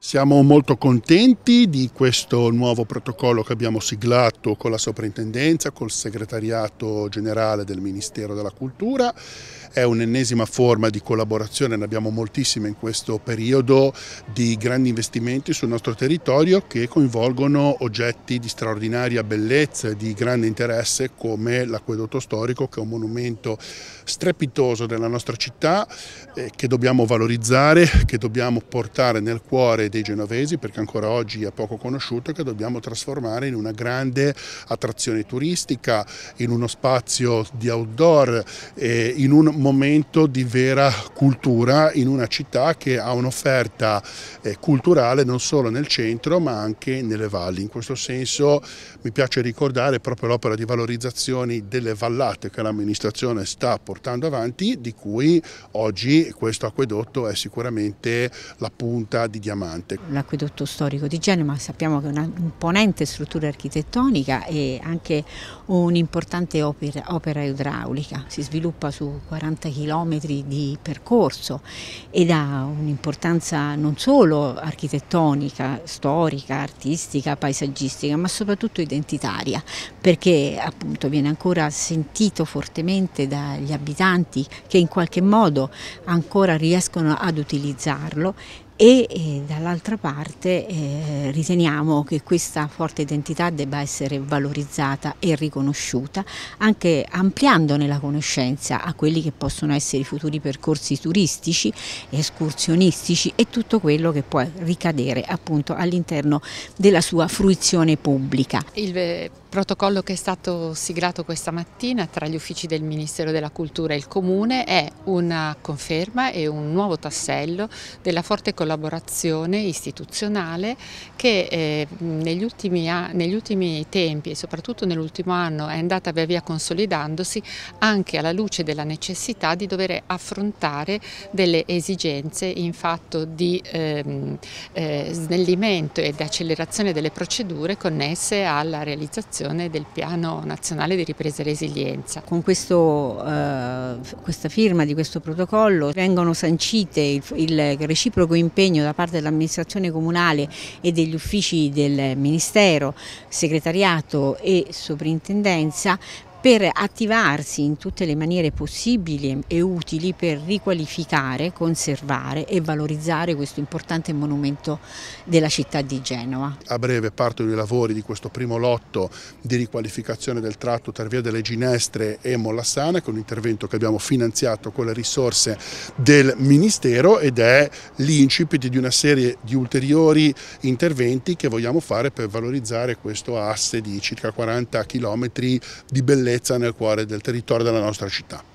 Siamo molto contenti di questo nuovo protocollo che abbiamo siglato con la Soprintendenza, col Segretariato Generale del Ministero della Cultura. È un'ennesima forma di collaborazione, ne abbiamo moltissime in questo periodo, di grandi investimenti sul nostro territorio che coinvolgono oggetti di straordinaria bellezza e di grande interesse come l'acquedotto storico, che è un monumento strepitoso della nostra città che dobbiamo valorizzare, che dobbiamo portare nel cuore dei genovesi perché ancora oggi è poco conosciuto e che dobbiamo trasformare in una grande attrazione turistica, in uno spazio di outdoor, in un momento di vera cultura in una città che ha un'offerta culturale non solo nel centro ma anche nelle valli. In questo senso mi piace ricordare proprio l'opera di valorizzazione delle vallate che l'amministrazione sta portando avanti, di cui oggi questo acquedotto è sicuramente la punta di diamante. L'acquedotto storico di Genova sappiamo che è una imponente struttura architettonica e anche un'importante opera idraulica, si sviluppa su 40 km di percorso ed ha un'importanza non solo architettonica, storica, artistica, paesaggistica, ma soprattutto identitaria, perché appunto viene ancora sentito fortemente dagli abitanti che in qualche modo ancora riescono ad utilizzarlo e dall'altra parte riteniamo che questa forte identità debba essere valorizzata e riconosciuta, anche ampliandone la conoscenza a quelli che possono essere i futuri percorsi turistici, escursionistici e tutto quello che può ricadere appunto all'interno della sua fruizione pubblica. Il protocollo che è stato siglato questa mattina tra gli uffici del Ministero della Cultura e il Comune è una conferma e un nuovo tassello della forte collaborazione istituzionale che negli ultimi tempi e soprattutto nell'ultimo anno è andata via via consolidandosi anche alla luce della necessità di dover affrontare delle esigenze in fatto di snellimento ed accelerazione delle procedure connesse alla realizzazione del Piano Nazionale di Ripresa e Resilienza. Con questa firma di questo protocollo vengono sancite il reciproco impegno da parte dell'amministrazione comunale e degli uffici del Ministero, Segretariato e Soprintendenza per attivarsi in tutte le maniere possibili e utili per riqualificare, conservare e valorizzare questo importante monumento della città di Genova. A breve partono i lavori di questo primo lotto di riqualificazione del tratto tra Via delle Ginestre e Mollassana, che è un intervento che abbiamo finanziato con le risorse del Ministero ed è l'incipit di una serie di ulteriori interventi che vogliamo fare per valorizzare questo asse di circa 40 km di bellezza nel cuore del territorio della nostra città.